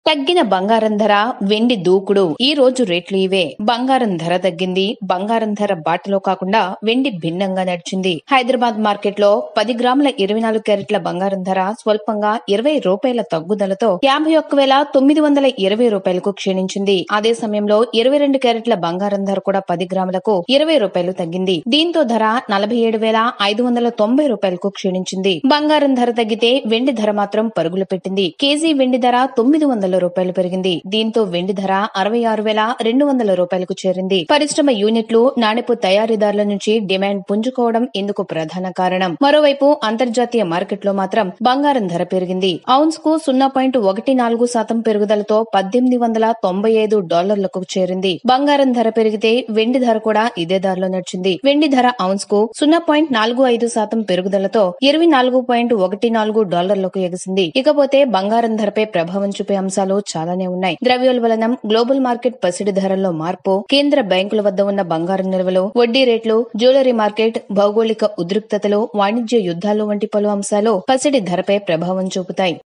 తగ్గిన బంగారం ధర, వెండి దూకుడు. ఈ రోజు రేట్లు ఇవే. బంగారం ధర తగ్గింది. బంగారం ధర బాటలో కాకుండా వెండి భిన్నంగా నడిచింది. హైదరాబాద్ మార్కెట్ లో 10 గ్రాముల 24 క్యారెట్ల బంగారం ధర స్వల్పంగా 20 రూపాయల తగ్గుదలతో 51,920 రూపాయలకు క్షీణించింది. అదే సమయంలో 22 క్యారెట్ల బంగారం ధర కూడా 10 గ్రాములకు 20 రూపాయలు తగ్గింది. దీంతో ధర 47,590 రూపాయలకు క్షీణించింది. బంగారం ధర తగ్గితే వెండి ధర మాత్రం పరుగులు పెట్టింది. కేజీ వెండి ధర 900 రూపాయలు పెరిగింది. దీంతో వెండి ధర 66,200 రూపాయలకు చేరింది. పరిశ్రమ యూనిట్లు, నాణెపు తయారీదారుల నుంచి డిమాండ్ పుంజుకోవడం ఇందుకు ప్రధాన కారణం. మరోవైపు అంతర్జాతీయ మార్కెట్లో మాత్రం బంగారం ధర పెరిగింది. ఔన్స్ కు 0.14% పెరుగుదలతో $1,895 చేరింది. బంగారం ధర పెరిగితే వెండి ధర కూడా ఇదే దారిలో నడిచింది. వెండి ధర ఔన్స్ కు 0.45% పెరుగుదలతో $24.14 ఎగిసింది. ఇకపోతే బంగారం ధరపై ప్రభావం చూపే అంశాలు చాలానే ఉన్నాయి. ద్రవ్యోల్బణం, గ్లోబల్ మార్కెట్ పసిడి ధరల్లో మార్పు, కేంద్ర బ్యాంకుల వద్ద ఉన్న బంగారం నిల్వలు, వడ్డీ రేట్లు, జ్యువెలరీ మార్కెట్, భౌగోళిక ఉద్రిక్తతలు, వాణిజ్య యుద్ధాలు వంటి పలు అంశాలు పసిడి ధరపై ప్రభావం చూపుతాయి.